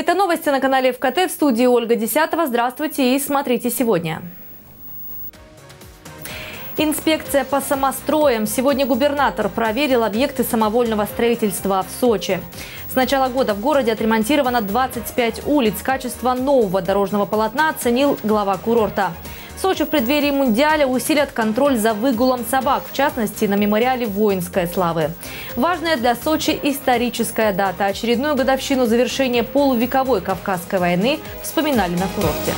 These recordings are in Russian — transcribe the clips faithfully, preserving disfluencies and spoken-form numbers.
Это новости на канале эф ка тэ, в студии Ольга Десятова. Здравствуйте и смотрите сегодня. Инспекция по самостроям. Сегодня губернатор проверил объекты самовольного строительства в Сочи. С начала года в городе отремонтировано двадцать пять улиц. Качество нового дорожного полотна оценил глава курорта. В Сочи в преддверии Мундиаля усилят контроль за выгулом собак, в частности, на мемориале воинской славы. Важная для Сочи историческая дата. Очередную годовщину завершения полувековой Кавказской войны вспоминали на курорте.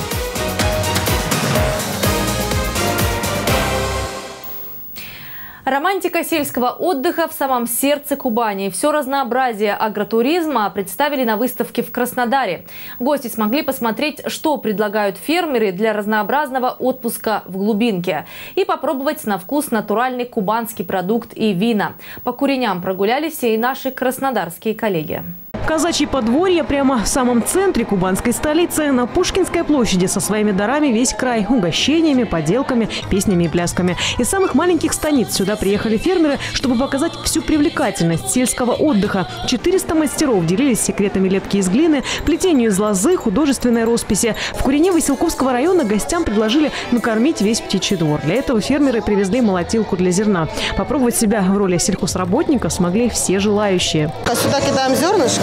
Романтика сельского отдыха в самом сердце Кубани. Все разнообразие агротуризма представили на выставке в Краснодаре. Гости смогли посмотреть, что предлагают фермеры для разнообразного отпуска в глубинке. И попробовать на вкус натуральный кубанский продукт и вина. По куреням прогулялись и наши краснодарские коллеги. Казачье подворье прямо в самом центре кубанской столицы. На Пушкинской площади со своими дарами весь край. Угощениями, поделками, песнями и плясками. Из самых маленьких станиц сюда приехали фермеры, чтобы показать всю привлекательность сельского отдыха. четыреста мастеров делились секретами лепки из глины, плетению из лозы, художественной росписи. В Курине Василковского района гостям предложили накормить весь птичий двор. Для этого фермеры привезли молотилку для зерна. Попробовать себя в роли сельхозработника смогли все желающие. Сюда кидаем зернышки.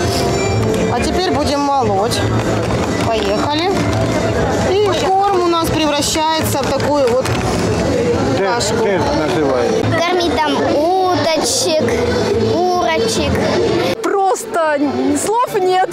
А теперь будем молоть. Поехали. И корм у нас превращается в такую вот кашку. Кормить там уточек, курочек. Просто слов нет.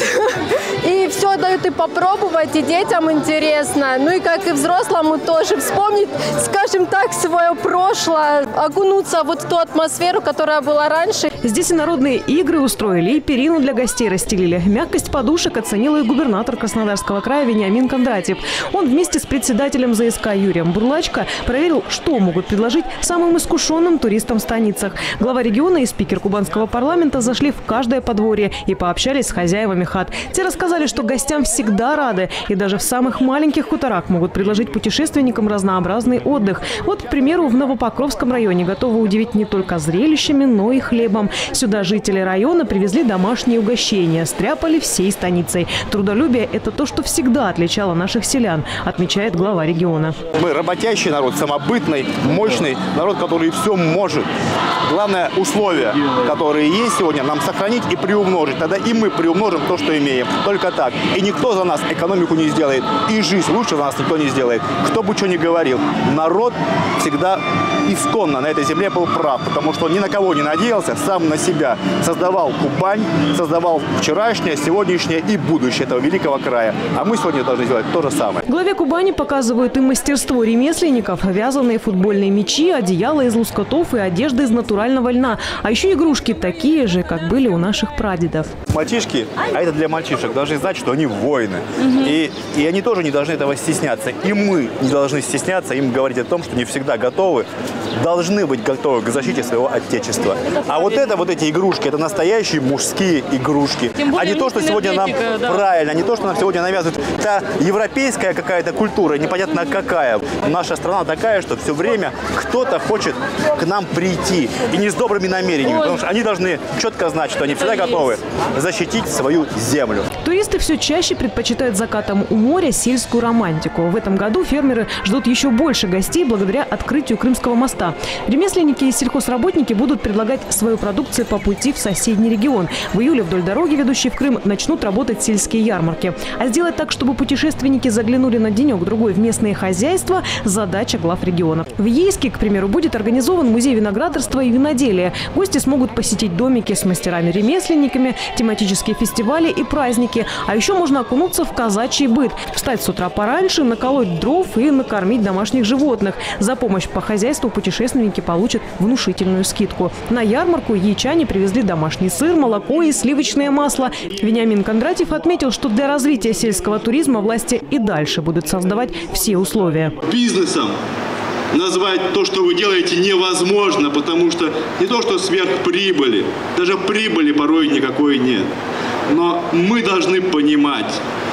И все дают и попробовать, и детям интересно. Ну и как и взрослому тоже вспомнить, скажем так, свое прошлое, окунуться вот в ту атмосферу, которая была раньше. Здесь и народные игры устроили, и перину для гостей расстелили. Мягкость подушек оценил и губернатор Краснодарского края Вениамин Кондратьев. Он вместе с председателем зэ эс ка Юрием Бурлачко проверил, что могут предложить самым искушенным туристам в станицах. Глава региона и спикер кубанского парламента зашли в каждое подворье и пообщались с хозяевами хат. Те рассказали, что гостям всегда рады, и даже в самых маленьких хуторах могут предложить путешественникам разнообразный отдых. Вот, к примеру, в Новопокровском районе готовы удивить не только зрелищами, но и хлебом. Сюда жители района привезли домашние угощения, стряпали всей станицей. Трудолюбие – это то, что всегда отличало наших селян, отмечает глава региона. Мы работящий народ, самобытный, мощный народ, который все может. Главное условие, которые есть сегодня, нам сохранить и приумножить. Тогда и мы приумножим то, что имеем. Только так. И никто за нас экономику не сделает. И жизнь лучше за нас никто не сделает. Кто бы что ни говорил. Народ всегда исконно на этой земле был прав. Потому что он ни на кого не надеялся, сам на себя. Создавал Кубань, создавал вчерашнее, сегодняшнее и будущее этого великого края. А мы сегодня должны сделать то же самое. Главе Кубани показывают и мастерство ремесленников. Вязаные футбольные мячи, одеяла из лоскутов и одежда из натурального льна. А еще игрушки такие же, как были у наших прадедов. Мальчишки, а это для мальчишек, должны знать, что они воины. Угу. И, и они тоже не должны этого стесняться. И мы не должны стесняться им говорить о том, что не всегда готовы, должны быть готовы к защите своего отечества. А вот это, вот эти игрушки, это настоящие мужские игрушки. А не то, что сегодня нам да. правильно, а не то, что нам сегодня навязывают. Это европейская какая-то культура, непонятно какая. Наша страна такая, что все время кто-то хочет к нам прийти. И не с добрыми намерениями. Потому что они должны четко знать, что они всегда готовы защитить свою землю. Туристы все чаще предпочитают закатом у моря сельскую романтику. В этом году фермеры ждут еще больше гостей благодаря открытию Крымского моста. Ремесленники и сельхозработники будут предлагать свою продукцию по пути в соседний регион. В июле вдоль дороги, ведущей в Крым, начнут работать сельские ярмарки. А сделать так, чтобы путешественники заглянули на денек-другой в местные хозяйства – задача глав региона. В Ейске, к примеру, будет организован музей виноградарства и виноделия. Гости смогут посетить домики с мастерами-ремесленниками, тематические фестивали и праздники. А еще можно окунуться в казачий быт. Встать с утра пораньше, наколоть дров и накормить домашних животных. За помощь по хозяйству путешественники получат внушительную скидку. На ярмарку ячане привезли домашний сыр, молоко и сливочное масло. Вениамин Кондратьев отметил, что для развития сельского туризма власти и дальше будут создавать все условия. Бизнесом назвать то, что вы делаете, невозможно, потому что не то, что сверхприбыли, даже прибыли порой никакой нет. Но мы должны понимать,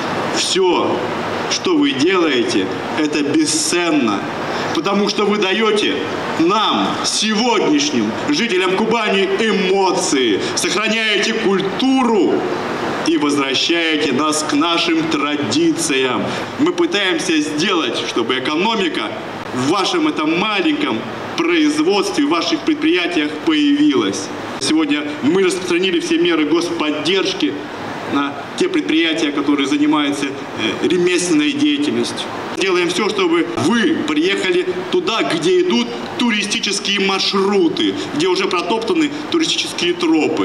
все, что вы делаете, это бесценно. Потому что вы даете нам, сегодняшним жителям Кубани, эмоции, сохраняете культуру и возвращаете нас к нашим традициям. Мы пытаемся сделать, чтобы экономика в вашем этом маленьком производстве, в ваших предприятиях появилась. Сегодня мы распространили все меры господдержки на те предприятия, которые занимаются ремесленной деятельностью. Делаем все, чтобы вы приехали туда, где идут туристические маршруты, где уже протоптаны туристические тропы.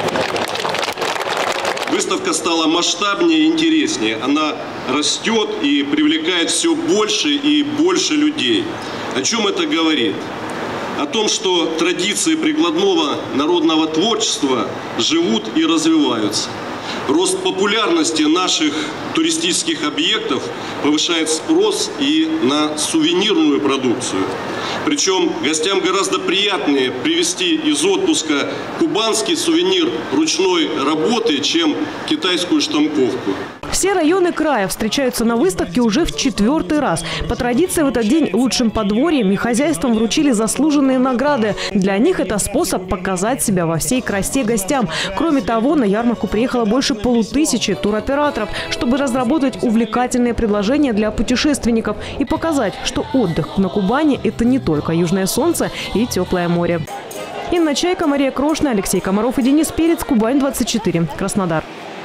Выставка стала масштабнее и интереснее. Она растет и привлекает все больше и больше людей. О чем это говорит? О том, что традиции прикладного народного творчества живут и развиваются. Рост популярности наших туристических объектов повышает спрос и на сувенирную продукцию. Причем гостям гораздо приятнее привезти из отпуска кубанский сувенир ручной работы, чем китайскую штамповку. Все районы края встречаются на выставке уже в четвертый раз. По традиции в этот день лучшим подворьям и хозяйствам вручили заслуженные награды. Для них это способ показать себя во всей красе гостям. Кроме того, на ярмарку приехало больше полутысячи туроператоров, чтобы разработать увлекательные предложения для путешественников и показать, что отдых на Кубани – это не только южное солнце и теплое море. Инна Чайка, Мария Крошна, Алексей Комаров и Денис Перец. Кубань двадцать четыре. Краснодар.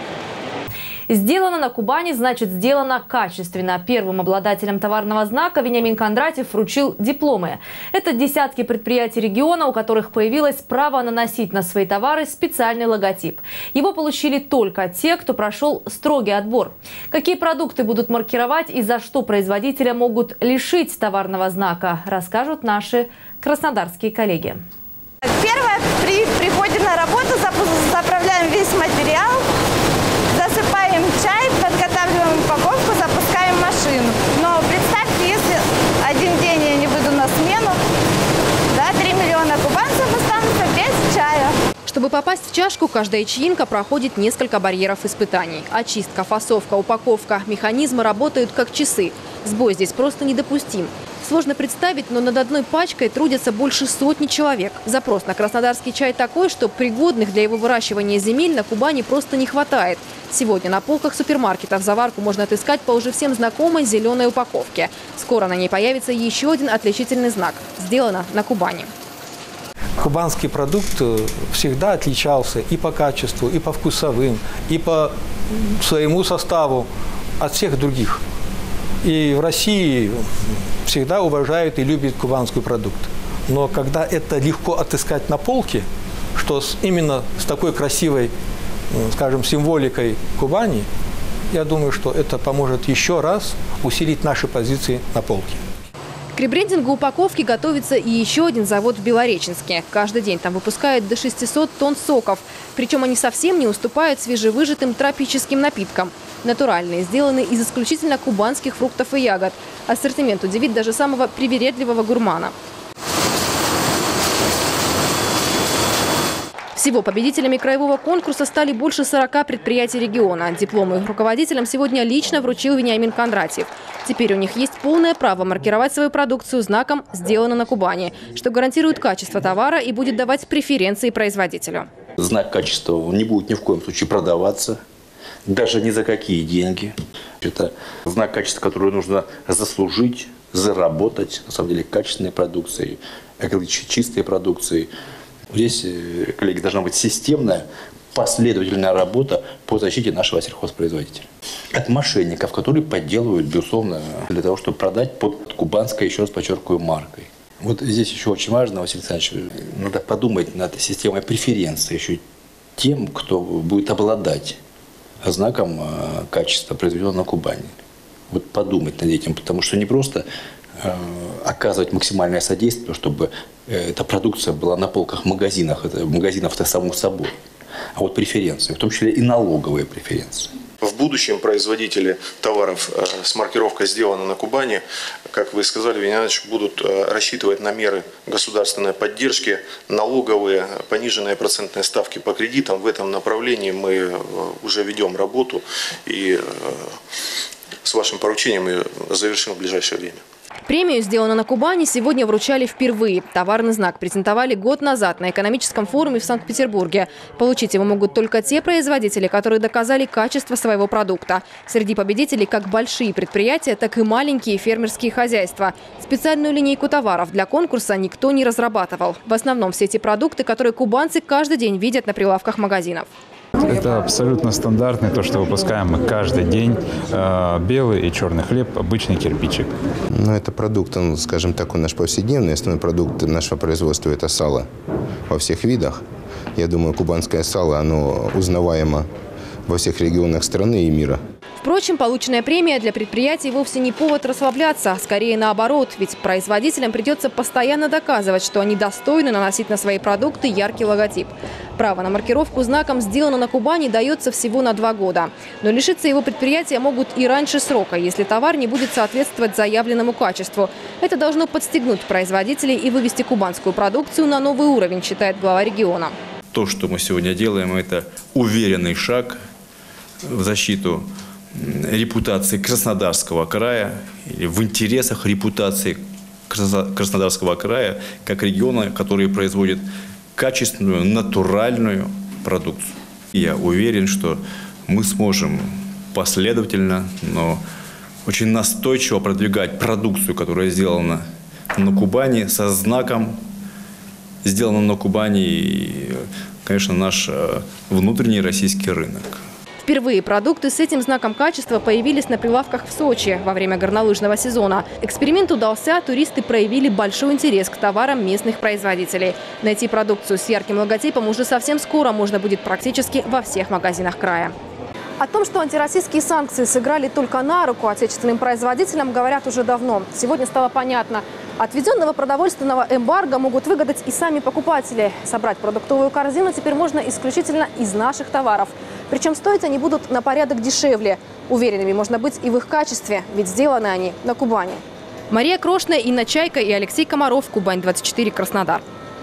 Сделано на Кубани значит сделано качественно. Первым обладателям товарного знака Вениамин Кондратьев вручил дипломы. Это десятки предприятий региона, у которых появилось право наносить на свои товары специальный логотип. Его получили только те, кто прошел строгий отбор. Какие продукты будут маркировать и за что производителя могут лишить товарного знака, расскажут наши краснодарские коллеги. Первое, при приходе на работу заправляем весь материал. Засыпаем чай, подготавливаем упаковку, запускаем машину. Но представьте, если один день я не выйду на смену, да, три миллиона кубанцев останутся без чая. Чтобы попасть в чашку, каждая чаинка проходит несколько барьеров испытаний. Очистка, фасовка, упаковка. Механизмы работают как часы. Сбой здесь просто недопустим. Сложно представить, но над одной пачкой трудятся больше сотни человек. Запрос на краснодарский чай такой, что пригодных для его выращивания земель на Кубани просто не хватает. Сегодня на полках супермаркетов заварку можно отыскать по уже всем знакомой зеленой упаковке. Скоро на ней появится еще один отличительный знак – «Сделано на Кубани». Кубанский продукт всегда отличался и по качеству, и по вкусовым, и по своему составу от всех других. И в России всегда уважают и любят кубанский продукт. Но когда это легко отыскать на полке, что с, именно с такой красивой, скажем, символикой Кубани, я думаю, что это поможет еще раз усилить наши позиции на полке. К ребрендингу упаковки готовится и еще один завод в Белореченске. Каждый день там выпускают до шестисот тонн соков. Причем они совсем не уступают свежевыжатым тропическим напиткам. Натуральные, сделаны из исключительно кубанских фруктов и ягод. Ассортимент удивит даже самого привередливого гурмана. Всего победителями краевого конкурса стали больше сорока предприятий региона. Дипломы их руководителям сегодня лично вручил Вениамин Кондратьев. Теперь у них есть полное право маркировать свою продукцию знаком «Сделано на Кубани», что гарантирует качество товара и будет давать преференции производителю. Знак качества не будет ни в коем случае продаваться, даже ни за какие деньги. Это знак качества, который нужно заслужить, заработать, на самом деле, качественной продукцией, экологически чистой продукцией. Здесь, коллеги, должна быть системная, последовательная работа по защите нашего сельхозпроизводителя. От мошенников, которые подделывают, безусловно, для того, чтобы продать под кубанской, еще раз подчеркиваю, маркой. Вот здесь еще очень важно, Василий Александрович, надо подумать над системой преференций еще тем, кто будет обладать знаком качества, произведенного на Кубани. Вот подумать над этим, потому что не просто оказывать максимальное содействие, чтобы эта продукция была на полках магазинов, это, магазинов-то само собой, а вот преференции, в том числе и налоговые преференции. В будущем производители товаров с маркировкой «Сделано на Кубани», как вы сказали, Вениамин Иванович, будут рассчитывать на меры государственной поддержки, налоговые, пониженные процентные ставки по кредитам. В этом направлении мы уже ведем работу и с вашим поручением мы завершим в ближайшее время. Премию «Сделано на Кубани» сегодня вручали впервые. Товарный знак презентовали год назад на экономическом форуме в Санкт-Петербурге. Получить его могут только те производители, которые доказали качество своего продукта. Среди победителей как большие предприятия, так и маленькие фермерские хозяйства. Специальную линейку товаров для конкурса никто не разрабатывал. В основном все те продукты, которые кубанцы каждый день видят на прилавках магазинов. Это абсолютно стандартное, то, что выпускаем мы каждый день. Белый и черный хлеб, обычный кирпичик. Ну, это продукт, он, скажем так, он наш повседневный. Основной продукт нашего производства – это сало во всех видах. Я думаю, кубанское сало, оно узнаваемо во всех регионах страны и мира. Впрочем, полученная премия для предприятий вовсе не повод расслабляться. Скорее наоборот, ведь производителям придется постоянно доказывать, что они достойны наносить на свои продукты яркий логотип. Право на маркировку знаком «Сделано на Кубани» дается всего на два года. Но лишиться его предприятия могут и раньше срока, если товар не будет соответствовать заявленному качеству. Это должно подстегнуть производителей и вывести кубанскую продукцию на новый уровень, считает глава региона. То, что мы сегодня делаем, это уверенный шаг в защиту репутации Краснодарского края или в интересах репутации Краснодарского края как региона, который производит качественную, натуральную продукцию. Я уверен, что мы сможем последовательно, но очень настойчиво продвигать продукцию, которая сделана на Кубани, со знаком «Сделано на Кубани» и, конечно, наш внутренний российский рынок. Впервые продукты с этим знаком качества появились на прилавках в Сочи во время горнолыжного сезона. Эксперимент удался, туристы проявили большой интерес к товарам местных производителей. Найти продукцию с ярким логотипом уже совсем скоро можно будет практически во всех магазинах края. О том, что антироссийские санкции сыграли только на руку отечественным производителям, говорят уже давно. Сегодня стало понятно. От введенного продовольственного эмбарго могут выгадать и сами покупатели. Собрать продуктовую корзину теперь можно исключительно из наших товаров. Причем стоить они будут на порядок дешевле. Уверенными можно быть и в их качестве, ведь сделаны они на Кубани. Мария Крошная, Инна Чайка и Алексей Комаров. Кубань двадцать четыре, Краснодар.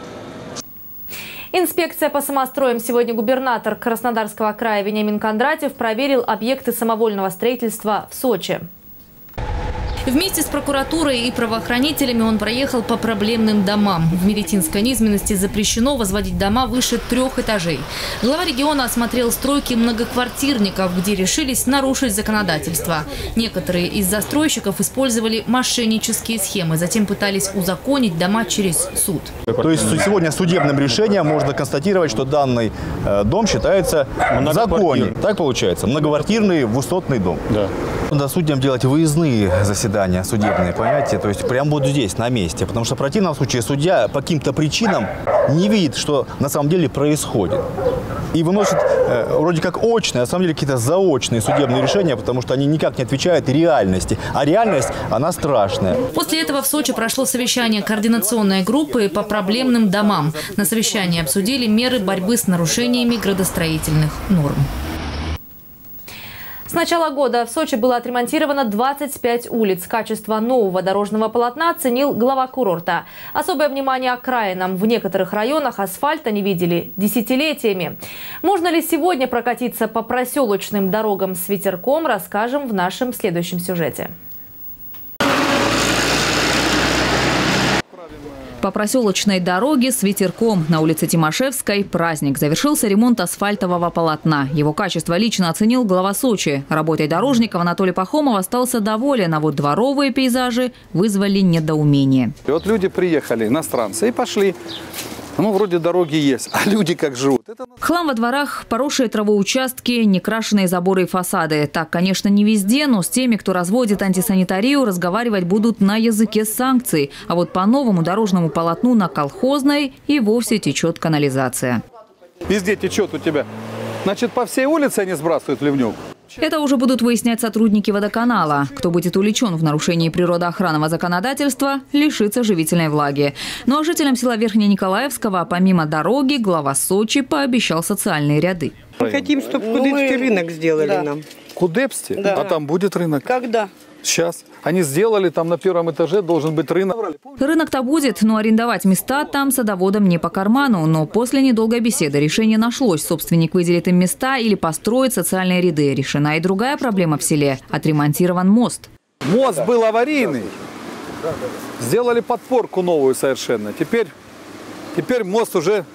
Инспекция по самостроям. Сегодня губернатор Краснодарского края Вениамин Кондратьев проверил объекты самовольного строительства в Сочи. Вместе с прокуратурой и правоохранителями он проехал по проблемным домам. В Меретинской низменности запрещено возводить дома выше трех этажей. Глава региона осмотрел стройки многоквартирников, где решились нарушить законодательство. Некоторые из застройщиков использовали мошеннические схемы, затем пытались узаконить дома через суд. То есть сегодня судебным решением можно констатировать, что данный э, дом считается в законе. Так получается? Многоквартирный высотный дом. Да. Надо судьям делать выездные заседания судебные, понимаете? То есть прямо вот здесь, на месте. Потому что в противном случае судья по каким-то причинам не видит, что на самом деле происходит. И выносит э, вроде как очные, а на самом деле какие-то заочные судебные решения, потому что они никак не отвечают реальности. А реальность, она страшная. После этого в Сочи прошло совещание координационной группы по проблемным домам. На совещании обсудили меры борьбы с нарушениями градостроительных норм. С начала года в Сочи было отремонтировано двадцать пять улиц. Качество нового дорожного полотна оценил глава курорта. Особое внимание окраинам. В некоторых районах асфальта не видели десятилетиями. Можно ли сегодня прокатиться по проселочным дорогам с ветерком, расскажем в нашем следующем сюжете. По проселочной дороге с ветерком на улице Тимошевской праздник. Завершился ремонт асфальтового полотна. Его качество лично оценил глава Сочи. Работой дорожников Анатолий Пахомов остался доволен, а вот дворовые пейзажи вызвали недоумение. И вот люди приехали, иностранцы, и пошли. Ну, вроде дороги есть, а люди как живут. Хлам во дворах, поросшие травой участки, некрашенные заборы и фасады. Так, конечно, не везде, но с теми, кто разводит антисанитарию, разговаривать будут на языке санкций. А вот по новому дорожному полотну на Колхозной и вовсе течет канализация. Везде течет у тебя. Значит, по всей улице они сбрасывают ливнюк. Это уже будут выяснять сотрудники водоканала. Кто будет увлечен в нарушении природоохранного законодательства, лишится живительной влаги. Ну а жителям села Верхнениколаевского, помимо дороги, глава Сочи пообещал социальные ряды. Мы хотим, чтобы ну, Кудепский мы... рынок сделали да. нам. Кудепский? Да. А там будет рынок? Когда? Сейчас. Они сделали, там на первом этаже должен быть рынок. Рынок-то будет, но арендовать места там садоводам не по карману. Но после недолгой беседы решение нашлось. Собственник выделит им места или построит социальные ряды. Решена и другая проблема в селе. Отремонтирован мост. Мост был аварийный. Сделали подпорку новую совершенно. Теперь, теперь мост уже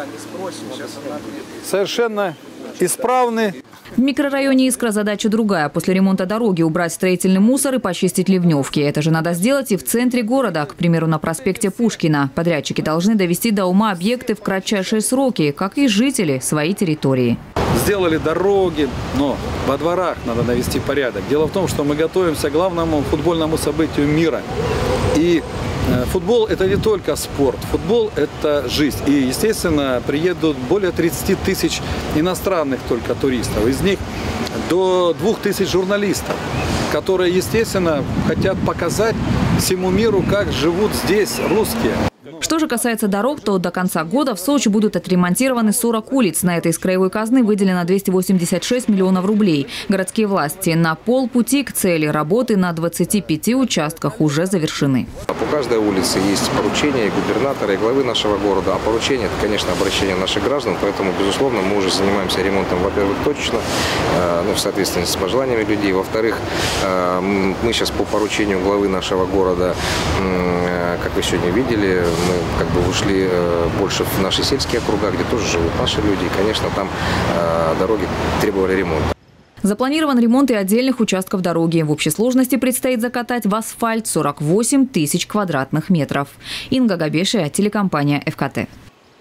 совершенно исправный. В микрорайоне Искра задача другая. После ремонта дороги убрать строительный мусор и почистить ливневки. Это же надо сделать и в центре города, к примеру, на проспекте Пушкина. Подрядчики должны довести до ума объекты в кратчайшие сроки, как и жители своей территории. Сделали дороги, но во дворах надо навести порядок. Дело в том, что мы готовимся к главному футбольному событию мира. И футбол – это не только спорт. Футбол – это жизнь. И, естественно, приедут более тридцати тысяч иностранных только туристов. Из них до двух тысяч журналистов, которые, естественно, хотят показать всему миру, как живут здесь русские. Что же касается дорог, то до конца года в Сочи будут отремонтированы сорок улиц. На это из краевой казны выделено двести восемьдесят шесть миллионов рублей. Городские власти на полпути к цели. Работы на двадцати пяти участках уже завершены. По каждой улице есть поручения и губернатора, и главы нашего города. А поручение – это, конечно, обращение наших граждан. Поэтому, безусловно, мы уже занимаемся ремонтом, во-первых, точечно, ну, в соответствии с пожеланиями людей. Во-вторых, мы сейчас по поручению главы нашего города, как вы сегодня видели, мы как бы ушли больше в наши сельские округа, где тоже живут наши люди. И, конечно, там дороги требовали ремонта. Запланирован ремонт и отдельных участков дороги. В общей сложности предстоит закатать в асфальт сорок восемь тысяч квадратных метров. Инга Габешия, телекомпания эф ка тэ.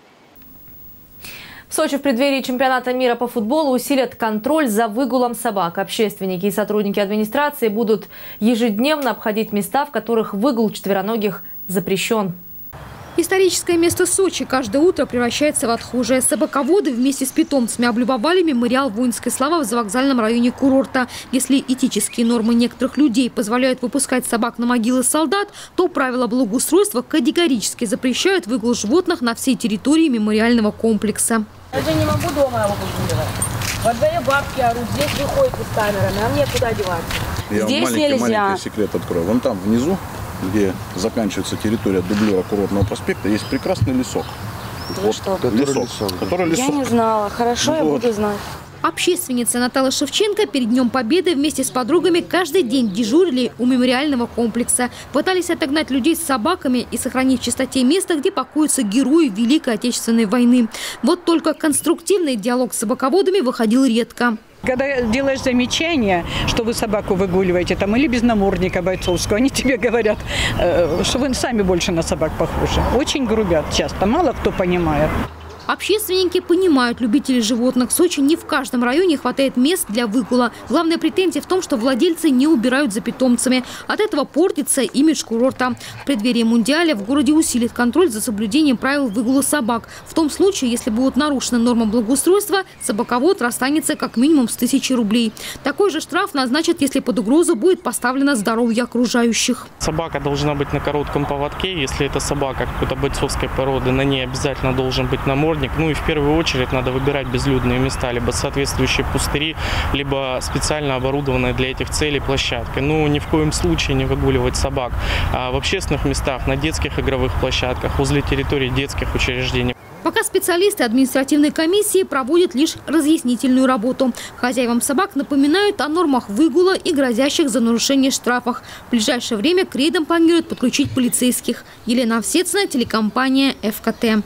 В Сочи в преддверии чемпионата мира по футболу усилят контроль за выгулом собак. Общественники и сотрудники администрации будут ежедневно обходить места, в которых выгул четвероногих запрещен. Историческое место Сочи каждое утро превращается в отхожее. Собаководы вместе с питомцами облюбовали мемориал воинской славы в завокзальном районе курорта. Если этические нормы некоторых людей позволяют выпускать собак на могилы солдат, то правила благоустройства категорически запрещают выгул животных на всей территории мемориального комплекса. Я же не могу дома его выгуливать. Во дворе бабки орут, здесь выходят с камерами, а мне куда деваться? Я здесь вам маленький, нельзя. маленький секрет открою. Вон там внизу, где заканчивается территория дублера курортного проспекта, есть прекрасный лесок. Вот что? Лесок. лесок. Который лесок. Я не знала. Хорошо, вот. Я буду знать. Общественница Наталья Шевченко перед Днем Победы вместе с подругами каждый день дежурили у мемориального комплекса. Пытались отогнать людей с собаками и сохранить в чистоте место, где покоятся герои Великой Отечественной войны. Вот только конструктивный диалог с собаководами выходил редко. Когда делаешь замечание, что вы собаку выгуливаете, там, или без намордника бойцовского, они тебе говорят, что вы сами больше на собак похожи. Очень грубят часто, мало кто понимает. Общественники понимают любителей животных. В Сочи не в каждом районе хватает мест для выгула. Главная претензия в том, что владельцы не убирают за питомцами. От этого портится имидж курорта. В преддверии Мундиаля в городе усилит контроль за соблюдением правил выгула собак. В том случае, если будут нарушены нормы благоустройства, собаковод расстанется как минимум с тысячи рублей. Такой же штраф назначат, если под угрозу будет поставлено здоровье окружающих. Собака должна быть на коротком поводке. Если это собака какой-то бойцовской породы, на ней обязательно должен быть намордник. Ну и в первую очередь надо выбирать безлюдные места, либо соответствующие пустыри, либо специально оборудованные для этих целей площадки. Ну ни в коем случае не выгуливать собак а в общественных местах, на детских игровых площадках, возле территории детских учреждений. Пока специалисты административной комиссии проводят лишь разъяснительную работу. Хозяевам собак напоминают о нормах выгула и грозящих за нарушение штрафах. В ближайшее время к рейдам планируют подключить полицейских. Елена Овсецина, телекомпания эф ка тэ.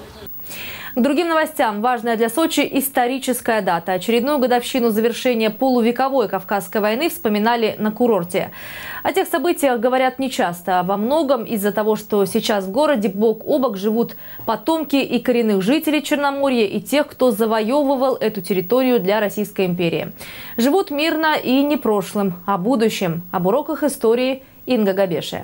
К другим новостям. Важная для Сочи историческая дата. Очередную годовщину завершения полувековой Кавказской войны вспоминали на курорте. О тех событиях говорят нечасто. Во многом из-за того, что сейчас в городе бок о бок живут потомки и коренных жителей Черноморья, и тех, кто завоевывал эту территорию для Российской империи. Живут мирно и не прошлым, а будущим. Об уроках истории Инга Габешия.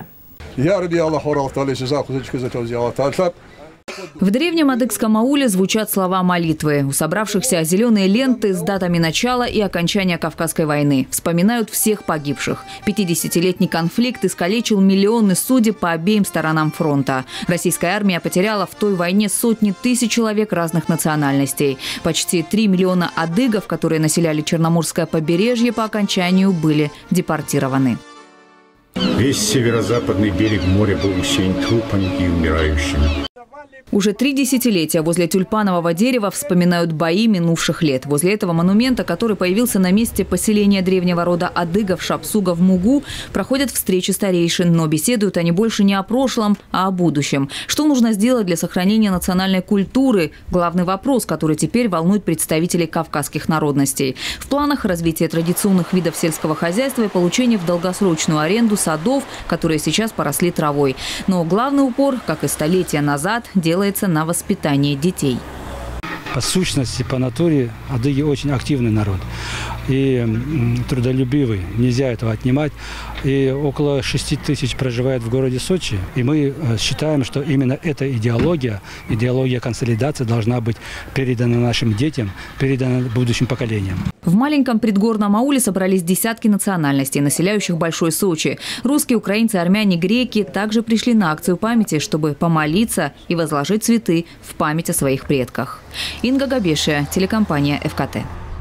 В древнем адыгском ауле звучат слова молитвы. У собравшихся зеленые ленты с датами начала и окончания Кавказской войны. Вспоминают всех погибших. пятидесятилетний конфликт искалечил миллионы судеб по обеим сторонам фронта. Российская армия потеряла в той войне сотни тысяч человек разных национальностей. Почти три миллиона адыгов, которые населяли Черноморское побережье, по окончанию были депортированы. Весь северо-западный берег моря был усеян трупами и умирающими. Уже три десятилетия возле тюльпанового дерева вспоминают бои минувших лет. Возле этого монумента, который появился на месте поселения древнего рода адыгов Шапсуга в Мугу, проходят встречи старейшин, но беседуют они больше не о прошлом, а о будущем. Что нужно сделать для сохранения национальной культуры – главный вопрос, который теперь волнует представителей кавказских народностей. В планах развитие традиционных видов сельского хозяйства и получение в долгосрочную аренду садов, которые сейчас поросли травой. Но главный упор, как и столетия назад, делается на воспитание детей. По сущности, по натуре адыги очень активный народ и трудолюбивый. Нельзя этого отнимать. И около шести тысяч проживает в городе Сочи. И мы считаем, что именно эта идеология, идеология консолидации должна быть передана нашим детям, передана будущим поколениям. В маленьком предгорном ауле собрались десятки национальностей, населяющих Большой Сочи. Русские, украинцы, армяне, греки также пришли на акцию памяти, чтобы помолиться и возложить цветы в память о своих предках. Инга Габешия, телекомпания эф ка тэ.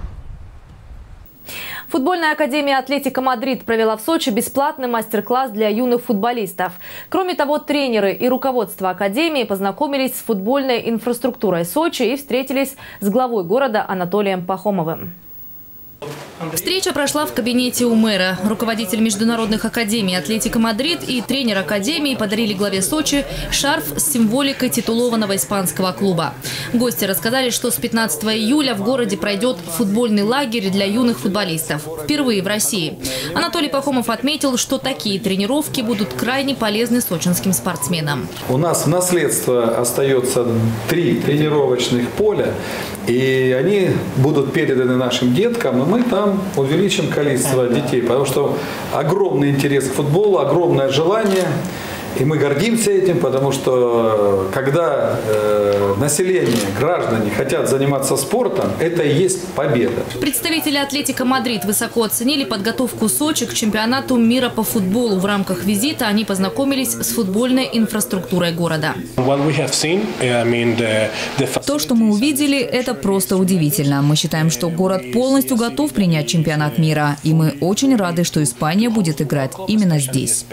Футбольная академия «Атлетико Мадрид» провела в Сочи бесплатный мастер-класс для юных футболистов. Кроме того, тренеры и руководство академии познакомились с футбольной инфраструктурой Сочи и встретились с главой города Анатолием Пахомовым. Встреча прошла в кабинете у мэра. Руководитель международных академий «Атлетико Мадрид» и тренер академии подарили главе Сочи шарф с символикой титулованного испанского клуба. Гости рассказали, что с пятнадцатого июля в городе пройдет футбольный лагерь для юных футболистов. Впервые в России. Анатолий Пахомов отметил, что такие тренировки будут крайне полезны сочинским спортсменам. У нас в наследство остается три тренировочных поля, и они будут переданы нашим деткам, и мы там увеличим количество детей, потому что огромный интерес к футболу, огромное желание. И мы гордимся этим, потому что когда э, население, граждане хотят заниматься спортом, это и есть победа. Представители «Атлетико Мадрид» высоко оценили подготовку Сочи к чемпионату мира по футболу. В рамках визита они познакомились с футбольной инфраструктурой города. То, что мы увидели, это просто удивительно. Мы считаем, что город полностью готов принять чемпионат мира. И мы очень рады, что Испания будет играть именно здесь.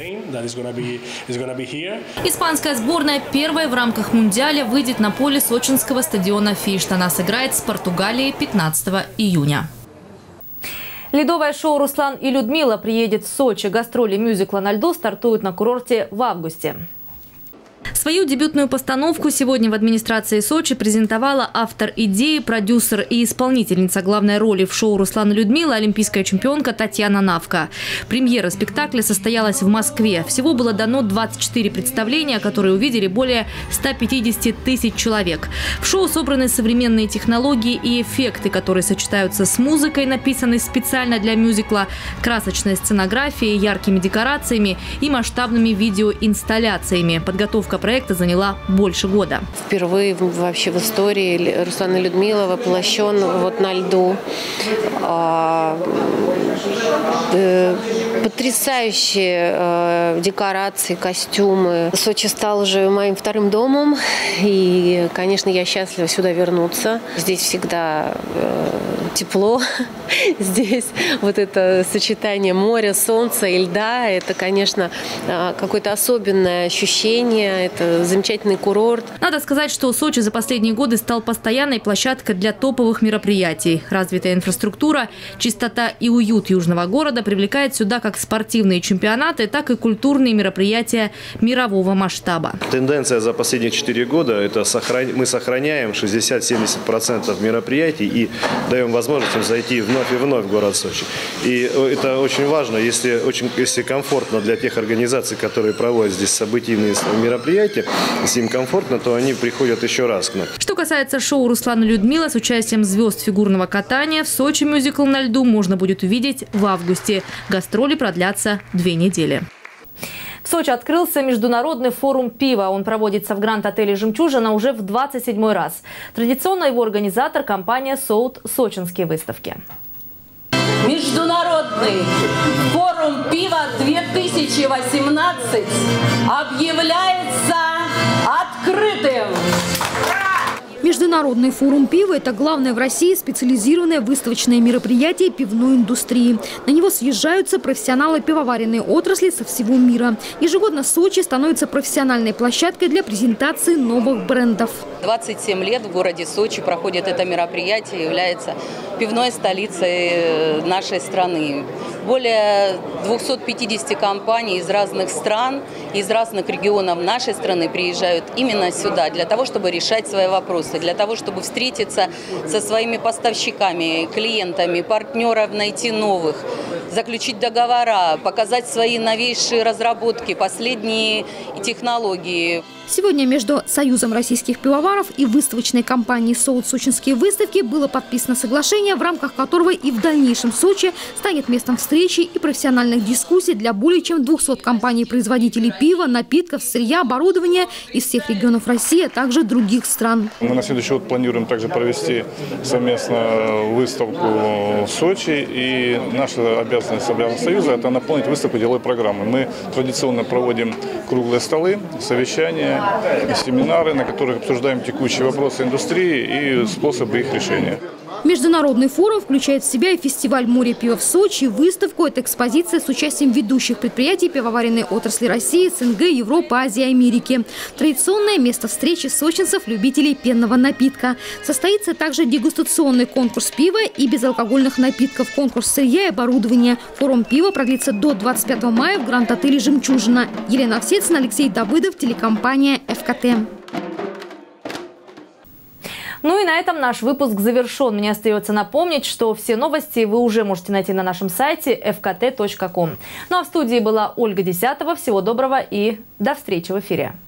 Испанская сборная первая в рамках Мундиаля выйдет на поле сочинского стадиона «Фишт». Она сыграет с Португалией пятнадцатого июня. Ледовое шоу «Руслан и Людмила» приедет в Сочи. Гастроли мюзикла «На льду» стартуют на курорте в августе. Свою дебютную постановку сегодня в администрации Сочи презентовала автор идеи, продюсер и исполнительница главной роли в шоу «Руслан и Людмила» олимпийская чемпионка Татьяна Навка. Премьера спектакля состоялась в Москве. Всего было дано двадцать четыре представления, которые увидели более ста пятидесяти тысяч человек. В шоу собраны современные технологии и эффекты, которые сочетаются с музыкой, написанной специально для мюзикла, красочной сценографией, яркими декорациями и масштабными видеоинсталляциями. Подготовка проекта заняла больше года. Впервые вообще в истории Руслан и Людмила воплощен вот на льду. Потрясающие декорации, костюмы. Сочи стал уже моим вторым домом. И, конечно, я счастлива сюда вернуться. Здесь всегда тепло. Здесь вот это сочетание моря, солнца и льда. Это, конечно, какое-то особенное ощущение. Это замечательный курорт. Надо сказать, что Сочи за последние годы стал постоянной площадкой для топовых мероприятий. Развитая инфраструктура, чистота и уют южного города привлекает сюда как спортивные чемпионаты, так и культурные мероприятия мирового масштаба. Тенденция за последние четыре года – это сохран... мы сохраняем шестьдесят-семьдесят процентов мероприятий и даем возможность им зайти вновь и вновь в город Сочи. И это очень важно, если, очень, если комфортно для тех организаций, которые проводят здесь событийные мероприятия, если им комфортно, то они приходят еще раз к нам. Что касается шоу «Руслан и Людмила» с участием звезд фигурного катания, в Сочи мюзикл «На льду» можно будет увидеть в августе. Гастроли продлятся две недели. В Сочи открылся международный форум пива. Он проводится в Гранд-отеле «Жемчужина» уже в двадцать седьмой раз. Традиционно его организатор – компания «Соут» «Сочинские выставки». Международный форум пива две тысячи восемнадцать объявляется открытым. Международный форум пива – это главное в России специализированное выставочное мероприятие пивной индустрии. На него съезжаются профессионалы пивоваренной отрасли со всего мира. Ежегодно Сочи становится профессиональной площадкой для презентации новых брендов. двадцать семь лет в городе Сочи проходит это мероприятие, является пивной столицей нашей страны. Более двухсот пятидесяти компаний из разных стран, из разных регионов нашей страны приезжают именно сюда для того, чтобы решать свои вопросы, для того, чтобы встретиться со своими поставщиками, клиентами, партнеров, найти новых, заключить договора, показать свои новейшие разработки, последние технологии. Сегодня между Союзом российских пивоваров и выставочной компанией «Соут Сочинские выставки» было подписано соглашение, в рамках которого и в дальнейшем Сочи станет местом встречи и профессиональных дискуссий для более чем двухсот компаний-производителей пива, напитков, сырья, оборудования из всех регионов России, а также других стран. Мы на следующий год планируем также провести совместно выставку в Сочи. И наша обязанность, обязанность Союза – это наполнить выставку деловой программы. Мы традиционно проводим круглые столы, совещания, семинары, на которых обсуждаем текущие вопросы индустрии и способы их решения. Международный форум включает в себя и фестиваль «Море пива» в Сочи, выставку. Это экспозиция с участием ведущих предприятий пивоваренной отрасли России, СНГ, Европы, Азии, Америки. Традиционное место встречи сочинцев, любителей пенного напитка. Состоится также дегустационный конкурс пива и безалкогольных напитков, конкурс сырья и оборудования. Форум пива продлится до двадцать пятого мая в Гранд-отеле «Жемчужина». Елена Овсецина, Алексей Давыдов, телекомпания эф ка тэ. Ну и на этом наш выпуск завершен. Мне остается напомнить, что все новости вы уже можете найти на нашем сайте эф ка тэ точка ком. Ну а в студии была Ольга Десятова. Всего доброго и до встречи в эфире.